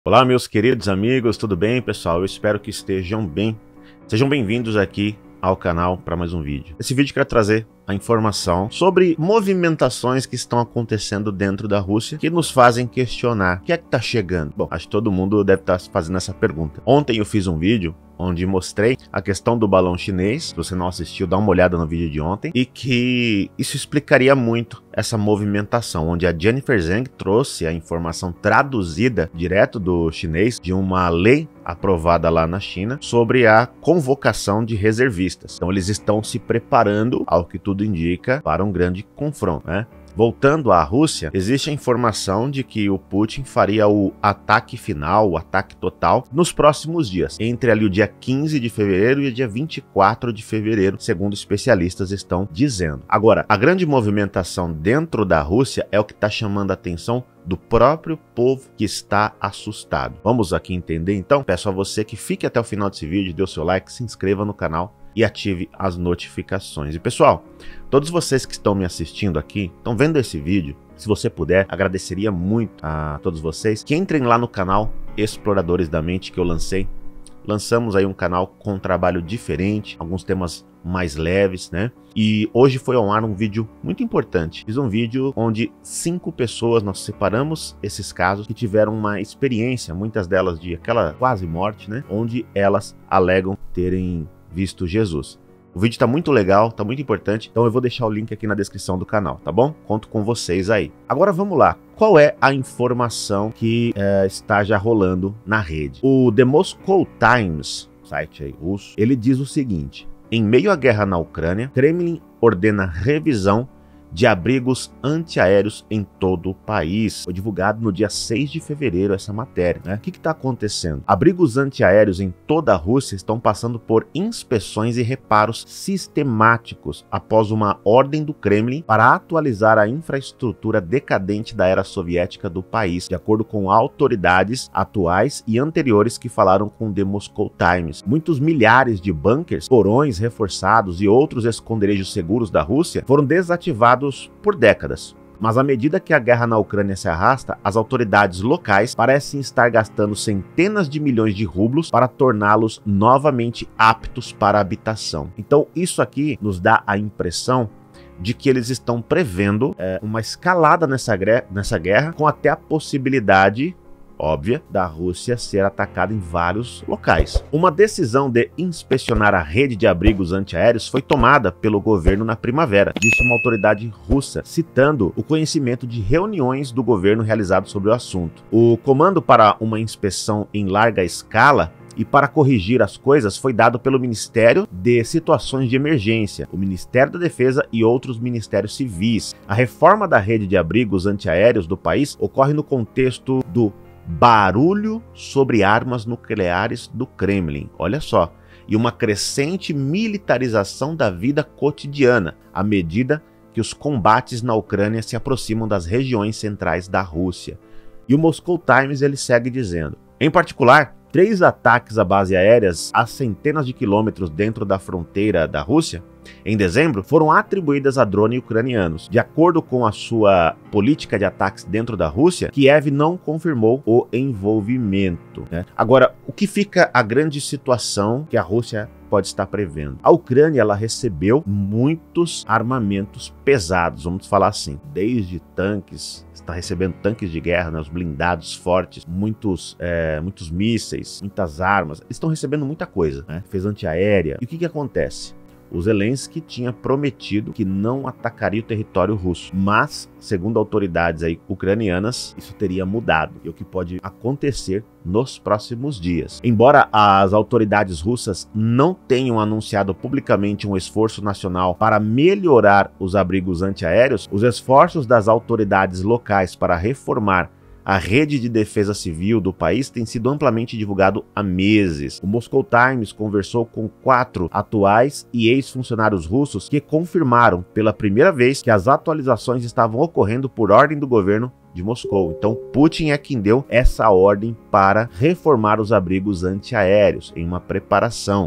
Olá, meus queridos amigos, tudo bem, pessoal? Eu espero que estejam bem. Sejam bem-vindos aqui ao canal para mais um vídeo. Esse vídeo eu quero trazer a informação sobre movimentações que estão acontecendo dentro da Rússia que nos fazem questionar o que é que está chegando. Bom, acho que todo mundo deve estar fazendo essa pergunta. Ontem eu fiz um vídeo onde mostrei a questão do balão chinês. Se você não assistiu, dá uma olhada no vídeo de ontem. E que isso explicaria muito essa movimentação, onde a Jennifer Zhang trouxe a informação traduzida direto do chinês de uma lei aprovada lá na China sobre a convocação de reservistas. Então eles estão se preparando, ao que tudo indica, para um grande confronto, né? Voltando à Rússia, existe a informação de que o Putin faria o ataque final, o ataque total, nos próximos dias, entre ali o dia 15 de fevereiro e o dia 24 de fevereiro, segundo especialistas estão dizendo. Agora, a grande movimentação dentro da Rússia é o que está chamando a atenção do próprio povo que está assustado. Vamos aqui entender então? Peço a você que fique até o final desse vídeo, dê o seu like, se inscreva no canal e ative as notificações. E pessoal, todos vocês que estão me assistindo aqui, estão vendo esse vídeo, se você puder, agradeceria muito a todos vocês que entrem lá no canal Exploradores da Mente que eu lancei. Lançamos aí um canal com um trabalho diferente, alguns temas mais leves, né? E hoje foi ao ar um vídeo muito importante. Fiz um vídeo onde 5 pessoas, nós separamos esses casos que tiveram uma experiência, muitas delas de aquela quase morte, né? Onde elas alegam terem visto Jesus. O vídeo tá muito legal, tá muito importante, então eu vou deixar o link aqui na descrição do canal, tá bom? Conto com vocês aí. Agora vamos lá. Qual é a informação que está já rolando na rede? O The Moscow Times, site aí russo, ele diz o seguinte: em meio à guerra na Ucrânia, Kremlin ordena revisão de abrigos antiaéreos em todo o país. Foi divulgado no dia 6 de fevereiro essa matéria, né? O que está acontecendo? Abrigos antiaéreos em toda a Rússia estão passando por inspeções e reparos sistemáticos após uma ordem do Kremlin para atualizar a infraestrutura decadente da era soviética do país, de acordo com autoridades atuais e anteriores que falaram com The Moscow Times. Muitos milhares de bunkers, porões reforçados e outros esconderijos seguros da Rússia foram desativados por décadas. Mas à medida que a guerra na Ucrânia se arrasta, as autoridades locais parecem estar gastando centenas de milhões de rublos para torná-los novamente aptos para habitação. Então isso aqui nos dá a impressão de que eles estão prevendo uma escalada nessa guerra, com até a possibilidade óbvia da Rússia ser atacada em vários locais. Uma decisão de inspecionar a rede de abrigos antiaéreos foi tomada pelo governo na primavera, disse uma autoridade russa, citando o conhecimento de reuniões do governo realizadas sobre o assunto. O comando para uma inspeção em larga escala e para corrigir as coisas foi dado pelo Ministério de Situações de Emergência, o Ministério da Defesa e outros ministérios civis. A reforma da rede de abrigos antiaéreos do país ocorre no contexto do barulho sobre armas nucleares do Kremlin, olha só, e uma crescente militarização da vida cotidiana, à medida que os combates na Ucrânia se aproximam das regiões centrais da Rússia. E o Moscow Times ele segue dizendo, em particular, 3 ataques a bases aéreas a centenas de quilômetros dentro da fronteira da Rússia, em dezembro, foram atribuídas a drones ucranianos. De acordo com a sua política de ataques dentro da Rússia, Kiev não confirmou o envolvimento, né? Agora, o que fica a grande situação que a Rússia pode estar prevendo? A Ucrânia ela recebeu muitos armamentos pesados, vamos falar assim, desde tanques, está recebendo tanques de guerra, né, os blindados fortes, muitos mísseis, muitas armas, eles estão recebendo muita coisa, né? Defesa antiaérea. E o que acontece? O Zelensky tinha prometido que não atacaria o território russo, mas, segundo autoridades aí ucranianas, isso teria mudado, e o que pode acontecer nos próximos dias. Embora as autoridades russas não tenham anunciado publicamente um esforço nacional para melhorar os abrigos antiaéreos, os esforços das autoridades locais para reformar a rede de defesa civil do país tem sido amplamente divulgado há meses. O Moscow Times conversou com 4 atuais e ex-funcionários russos que confirmaram pela primeira vez que as atualizações estavam ocorrendo por ordem do governo de Moscou. Então Putin é quem deu essa ordem para reformar os abrigos antiaéreos em uma preparação.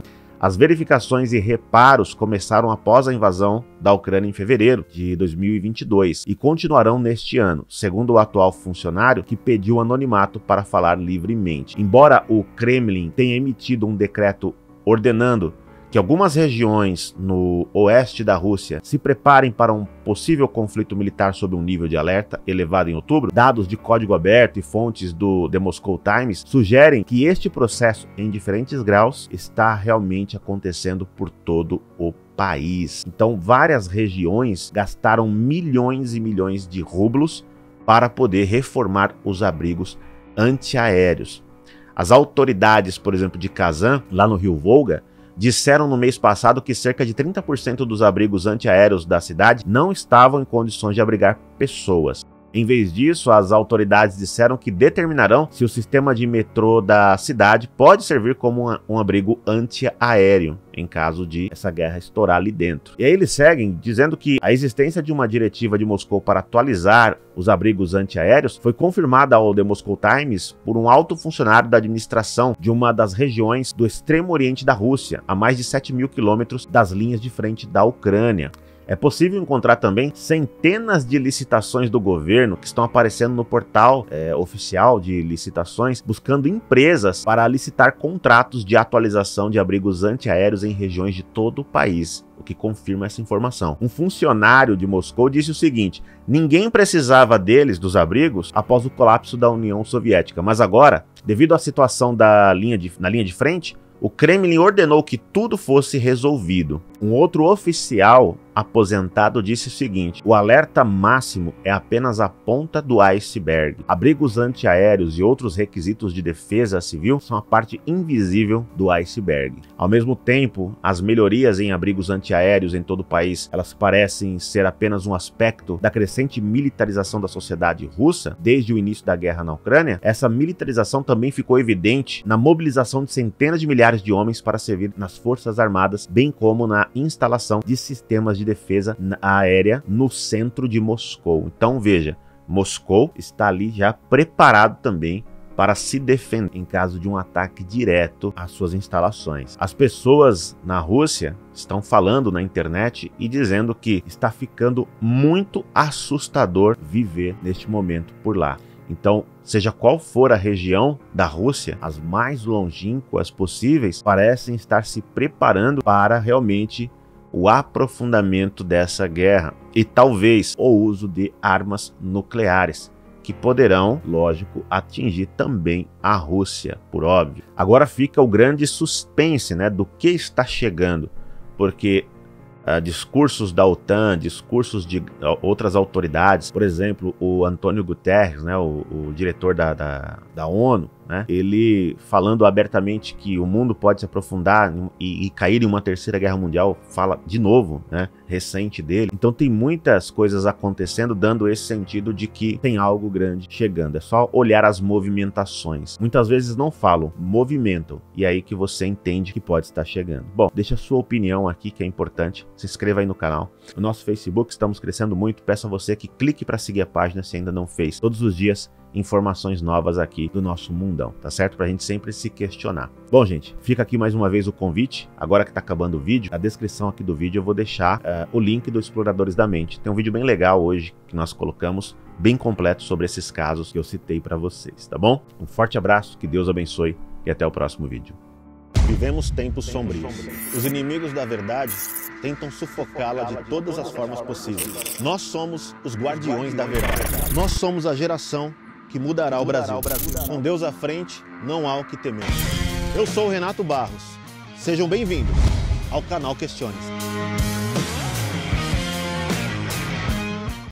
As verificações e reparos começaram após a invasão da Ucrânia em fevereiro de 2022 e continuarão neste ano, segundo o atual funcionário que pediu anonimato para falar livremente. Embora o Kremlin tenha emitido um decreto ordenando que algumas regiões no oeste da Rússia se preparem para um possível conflito militar sob um nível de alerta elevado em outubro, dados de código aberto e fontes do The Moscow Times sugerem que este processo, em diferentes graus, está realmente acontecendo por todo o país. Então, várias regiões gastaram milhões e milhões de rublos para poder reformar os abrigos antiaéreos. As autoridades, por exemplo, de Kazan, lá no rio Volga, disseram no mês passado que cerca de 30% dos abrigos antiaéreos da cidade não estavam em condições de abrigar pessoas. Em vez disso, as autoridades disseram que determinarão se o sistema de metrô da cidade pode servir como um abrigo antiaéreo, em caso de essa guerra estourar ali dentro. E aí eles seguem dizendo que a existência de uma diretiva de Moscou para atualizar os abrigos antiaéreos foi confirmada ao The Moscow Times por um alto funcionário da administração de uma das regiões do extremo oriente da Rússia, a mais de 7.000 quilômetros das linhas de frente da Ucrânia. É possível encontrar também centenas de licitações do governo que estão aparecendo no portal oficial de licitações, buscando empresas para licitar contratos de atualização de abrigos antiaéreos em regiões de todo o país, o que confirma essa informação. Um funcionário de Moscou disse o seguinte: ninguém precisava deles, dos abrigos, após o colapso da União Soviética, mas agora, devido à situação na linha de frente, o Kremlin ordenou que tudo fosse resolvido. Um outro oficial aposentado disse o seguinte: o alerta máximo é apenas a ponta do iceberg. Abrigos antiaéreos e outros requisitos de defesa civil são a parte invisível do iceberg. Ao mesmo tempo, as melhorias em abrigos antiaéreos em todo o país, elas parecem ser apenas um aspecto da crescente militarização da sociedade russa desde o início da guerra na Ucrânia. Essa militarização também ficou evidente na mobilização de centenas de milhares de homens para servir nas forças armadas, bem como na instalação de sistemas de defesa aérea no centro de Moscou. Então veja, Moscou está ali já preparado também para se defender em caso de um ataque direto às suas instalações. As pessoas na Rússia estão falando na internet e dizendo que está ficando muito assustador viver neste momento por lá. Então, seja qual for a região da Rússia, as mais longínquas possíveis parecem estar se preparando para realmente o aprofundamento dessa guerra e talvez o uso de armas nucleares, que poderão, lógico, atingir também a Rússia, por óbvio. Agora fica o grande suspense, né, do que está chegando, porque discursos da OTAN, discursos de outras autoridades, por exemplo, o Antônio Guterres, né, o diretor da ONU, né, ele falando abertamente que o mundo pode se aprofundar e cair em uma terceira guerra mundial, fala de novo, né, recente dele. Então tem muitas coisas acontecendo, dando esse sentido de que tem algo grande chegando. É só olhar as movimentações. Muitas vezes não falam, movimentam, e é aí que você entende que pode estar chegando. Bom, deixa a sua opinião aqui, que é importante. Se inscreva aí no canal. No nosso Facebook estamos crescendo muito. Peço a você que clique para seguir a página se ainda não fez. Todos os dias informações novas aqui do nosso mundão, tá certo? Pra gente sempre se questionar. Bom, gente, fica aqui mais uma vez o convite. Agora que tá acabando o vídeo, na descrição aqui do vídeo eu vou deixar o link do Exploradores da Mente. Tem um vídeo bem legal hoje que nós colocamos, bem completo sobre esses casos que eu citei pra vocês, tá bom? Um forte abraço, que Deus abençoe e até o próximo vídeo. Vivemos tempos sombrios. Os inimigos da verdade tentam sufocá-la de todas as formas possíveis. Nós somos os guardiões da verdade. Nós somos a geração que mudará o Brasil. Com Deus à frente, não há o que temer. Eu sou o Renato Barros. Sejam bem-vindos ao canal Questione-se.